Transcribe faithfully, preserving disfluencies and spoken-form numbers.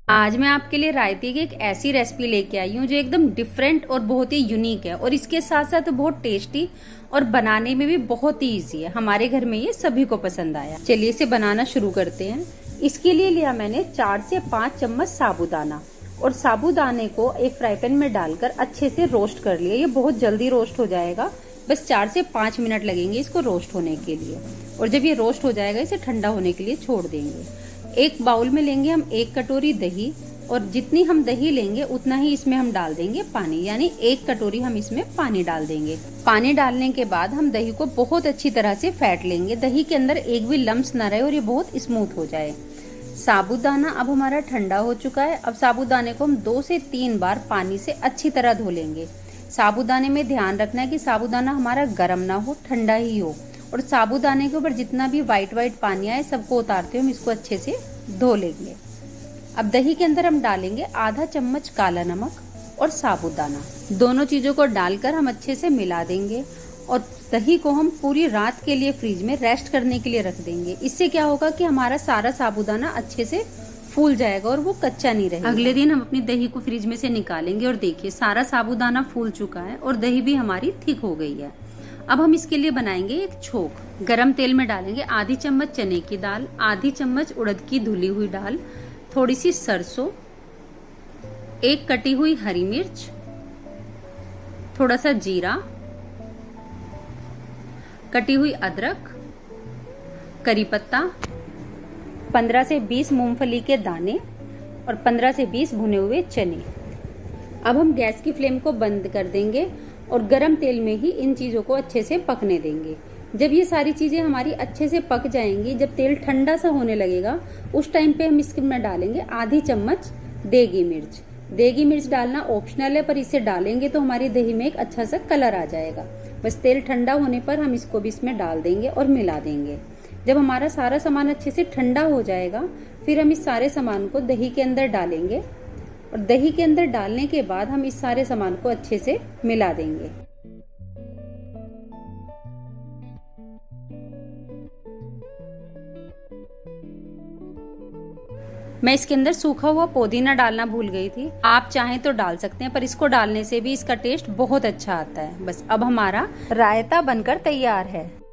आज मैं आपके लिए रायते की एक ऐसी रेसिपी लेके आई हूँ जो एकदम डिफरेंट और बहुत ही यूनिक है और इसके साथ साथ बहुत टेस्टी और बनाने में भी बहुत ही इजी है। हमारे घर में ये सभी को पसंद आया। चलिए इसे बनाना शुरू करते हैं। इसके लिए लिया मैंने चार से पांच चम्मच साबूदाना और साबूदाने को एक फ्राई पैन में डालकर अच्छे से रोस्ट कर लिया। ये बहुत जल्दी रोस्ट हो जाएगा, बस चार से पांच मिनट लगेंगे इसको रोस्ट होने के लिए। और जब ये रोस्ट हो जाएगा इसे ठंडा होने के लिए छोड़ देंगे। एक बाउल में लेंगे हम एक कटोरी दही और जितनी हम दही लेंगे उतना ही इसमें हम डाल देंगे पानी, यानी एक कटोरी हम इसमें पानी डाल देंगे। पानी डालने के बाद हम दही को बहुत अच्छी तरह से फेंट लेंगे, दही के अंदर एक भी लम्स न रहे और ये बहुत स्मूथ हो जाए। साबूदाना अब हमारा ठंडा हो चुका है। अब साबूदाने को हम दो से तीन बार पानी से अच्छी तरह धो लेंगे। साबूदाने में ध्यान रखना है कि साबूदाना हमारा गर्म ना हो, ठंडा ही हो। और साबूदाने के ऊपर जितना भी व्हाइट व्हाइट पानी आए सबको उतारते हुए हम इसको अच्छे से धो लेंगे। अब दही के अंदर हम डालेंगे आधा चम्मच काला नमक और साबूदाना, दोनों चीजों को डालकर हम अच्छे से मिला देंगे और दही को हम पूरी रात के लिए फ्रिज में रेस्ट करने के लिए रख देंगे। इससे क्या होगा कि हमारा सारा साबूदाना अच्छे से फूल जाएगा और वो कच्चा नहीं रहेगा। अगले दिन हम अपनी दही को फ्रिज में से निकालेंगे और देखिए सारा साबूदाना फूल चुका है और दही भी हमारी थिक हो गई है। अब हम इसके लिए बनाएंगे एक छोक। गरम तेल में डालेंगे आधी चम्मच चने की दाल, आधी चम्मच उड़द की धुली हुई दाल, थोड़ी सी सरसों, एक कटी हुई हरी मिर्च, थोड़ा सा जीरा, कटी हुई अदरक, करी पत्ता, पंद्रह से बीस मूंगफली के दाने और पंद्रह से बीस भुने हुए चने। अब हम गैस की फ्लेम को बंद कर देंगे और गरम तेल में ही इन चीजों को अच्छे से पकने देंगे। जब ये सारी चीजें हमारी अच्छे से पक जाएंगी, जब तेल ठंडा सा होने लगेगा, उस टाइम पे हम इसमें डालेंगे आधी चम्मच देगी मिर्च। देगी मिर्च डालना ऑप्शनल है, पर इसे डालेंगे तो हमारी दही में एक अच्छा सा कलर आ जाएगा। बस तेल ठंडा होने पर हम इसको भी इसमें डाल देंगे और मिला देंगे। जब हमारा सारा सामान अच्छे से ठंडा हो जाएगा, फिर हम इस सारे सामान को दही के अंदर डालेंगे और दही के अंदर डालने के बाद हम इस सारे सामान को अच्छे से मिला देंगे। मैं इसके अंदर सूखा हुआ पुदीना डालना भूल गई थी, आप चाहें तो डाल सकते हैं, पर इसको डालने से भी इसका टेस्ट बहुत अच्छा आता है। बस अब हमारा रायता बनकर तैयार है।